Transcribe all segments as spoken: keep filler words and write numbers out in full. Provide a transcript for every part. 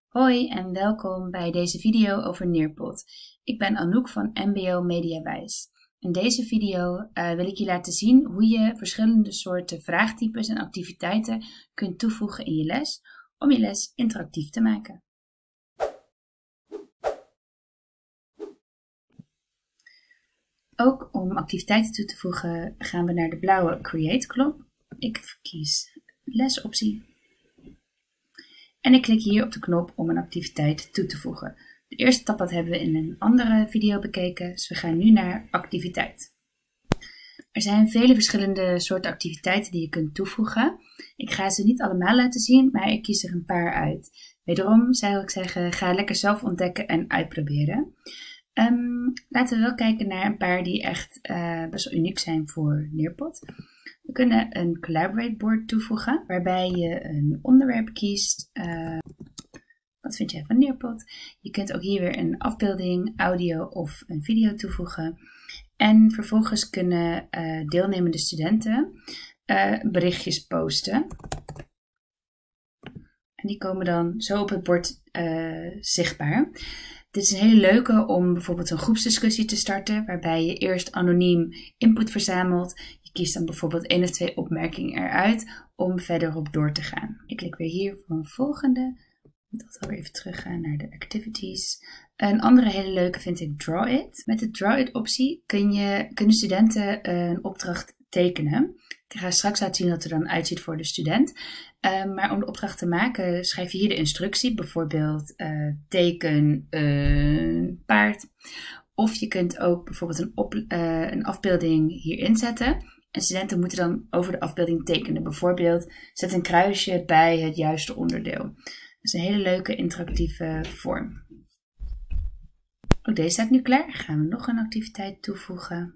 Hoi en welkom bij deze video over Nearpod. Ik ben Anouk van M B O Mediawijs. In deze video uh, wil ik je laten zien hoe je verschillende soorten vraagtypes en activiteiten kunt toevoegen in je les om je les interactief te maken. Ook om activiteiten toe te voegen gaan we naar de blauwe Create knop. Ik verkies lesoptie. En ik klik hier op de knop om een activiteit toe te voegen. De eerste stap hebben we in een andere video bekeken, dus we gaan nu naar activiteit. Er zijn vele verschillende soorten activiteiten die je kunt toevoegen. Ik ga ze niet allemaal laten zien, maar ik kies er een paar uit. Wederom zou ik zeggen, ga lekker zelf ontdekken en uitproberen. Um, laten we wel kijken naar een paar die echt uh, best wel uniek zijn voor Nearpod. We kunnen een Collaborate board toevoegen, waarbij je een onderwerp kiest. Uh, wat vind jij van Nearpod? Je kunt ook hier weer een afbeelding, audio of een video toevoegen. En vervolgens kunnen uh, deelnemende studenten uh, berichtjes posten. En die komen dan zo op het bord uh, zichtbaar. Dit is een hele leuke om bijvoorbeeld een groepsdiscussie te starten, waarbij je eerst anoniem input verzamelt. Je kiest dan bijvoorbeeld één of twee opmerkingen eruit om verder op door te gaan. Ik klik weer hier voor een volgende. Ik moet weer even teruggaan naar de activities. Een andere hele leuke vind ik Draw It. Met de Draw It optie kun je, kunnen studenten een opdracht tekenen. Ik ga straks laten zien hoe het er dan uitziet voor de student. Uh, maar om de opdracht te maken schrijf je hier de instructie. Bijvoorbeeld uh, teken een paard. Of je kunt ook bijvoorbeeld een, op, uh, een afbeelding hier inzetten. En studenten moeten dan over de afbeelding tekenen. Bijvoorbeeld zet een kruisje bij het juiste onderdeel. Dat is een hele leuke interactieve vorm. Ook deze staat nu klaar. Gaan we nog een activiteit toevoegen.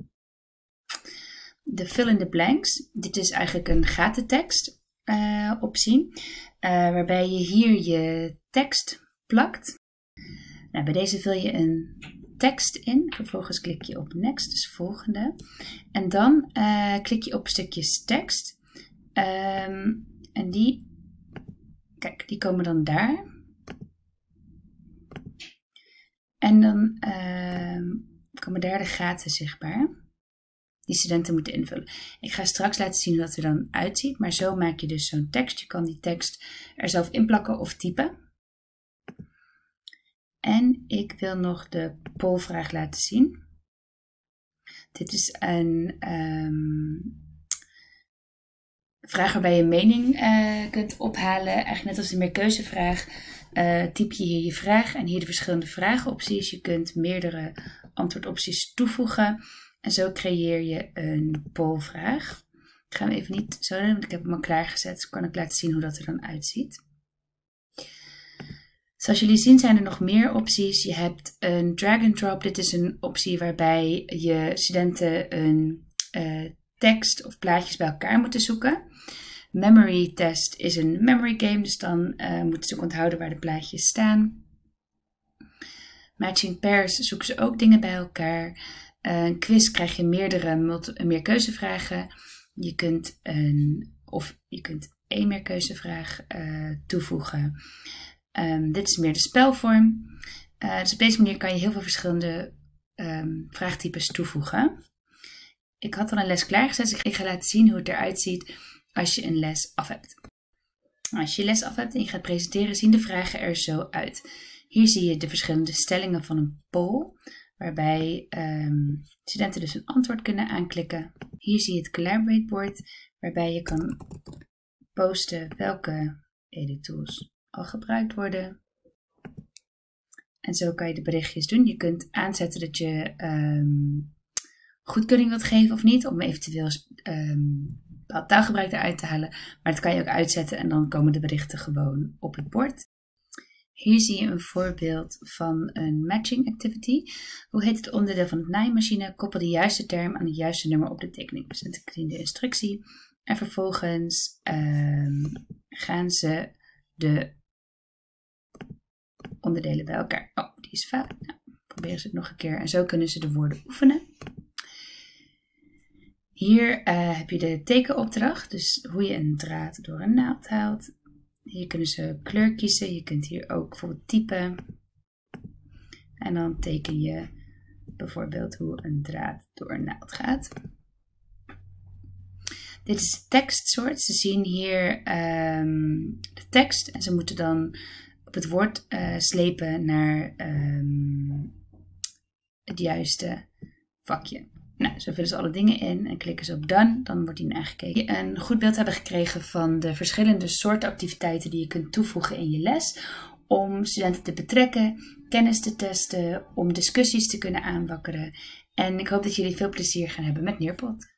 De fill in the blanks. Dit is eigenlijk een gatentekst uh, optie. Uh, waarbij je hier je tekst plakt. Nou, bij deze vul je een tekst in. Vervolgens klik je op next, dus volgende. En dan uh, klik je op stukjes tekst. Um, en die, kijk, die komen dan daar. En dan uh, komen daar de gaten zichtbaar. Die studenten moeten invullen. Ik ga straks laten zien hoe dat er dan uitziet. Maar zo maak je dus zo'n tekst. Je kan die tekst er zelf inplakken of typen. En ik wil nog de polvraag laten zien. Dit is een um, vraag waarbij je mening uh, kunt ophalen. Eigenlijk net als de meerkeuzevraag. Uh, typ je hier je vraag en hier de verschillende vragenopties. Je kunt meerdere antwoordopties toevoegen. En zo creëer je een polvraag. Ik ga hem even niet zo doen, want ik heb hem al klaargezet. Dus kan ik laten zien hoe dat er dan uitziet. Zoals jullie zien zijn er nog meer opties. Je hebt een drag and drop. Dit is een optie waarbij je studenten een uh, tekst of plaatjes bij elkaar moeten zoeken. Memory test is een memory game, dus dan uh, moeten ze ook onthouden waar de plaatjes staan. Matching pairs zoeken ze ook dingen bij elkaar. Uh, een quiz krijg je meerdere meerkeuzevragen. Je kunt een of je kunt één meerkeuzevraag uh, toevoegen. Um, dit is meer de spelvorm. Uh, dus op deze manier kan je heel veel verschillende um, vraagtypes toevoegen. Ik had al een les klaargezet, dus ik ga laten zien hoe het eruit ziet als je een les af hebt. Als je je les af hebt en je gaat presenteren, zien de vragen er zo uit. Hier zie je de verschillende stellingen van een poll, waarbij um, studenten dus een antwoord kunnen aanklikken. Hier zie je het Collaborate board, waarbij je kan posten welke editools al gebruikt worden. En zo kan je de berichtjes doen. Je kunt aanzetten dat je um, goedkeuring wilt geven of niet, om eventueel um, bepaald taalgebruik eruit te halen. Maar dat kan je ook uitzetten en dan komen de berichten gewoon op het bord. Hier zie je een voorbeeld van een matching activity. Hoe heet het onderdeel van het naaimachine? Koppel de juiste term aan het juiste nummer op de tekening. Dus dan klik je de instructie. En vervolgens um, gaan ze de onderdelen bij elkaar. Oh, die is fout. Nou, proberen ze het nog een keer. En zo kunnen ze de woorden oefenen. Hier uh, heb je de tekenopdracht. Dus hoe je een draad door een naald haalt. Hier kunnen ze kleur kiezen. Je kunt hier ook bijvoorbeeld typen. En dan teken je bijvoorbeeld hoe een draad door een naald gaat. Dit is de tekstsoort. Ze zien hier um, de tekst en ze moeten dan op het woord uh, slepen naar um, het juiste vakje. Nou, zo vullen ze alle dingen in en klikken ze op Done, dan wordt die aangekeken. Een goed beeld hebben gekregen van de verschillende soorten activiteiten die je kunt toevoegen in je les. Om studenten te betrekken, kennis te testen, om discussies te kunnen aanwakkeren. En ik hoop dat jullie veel plezier gaan hebben met Nearpod.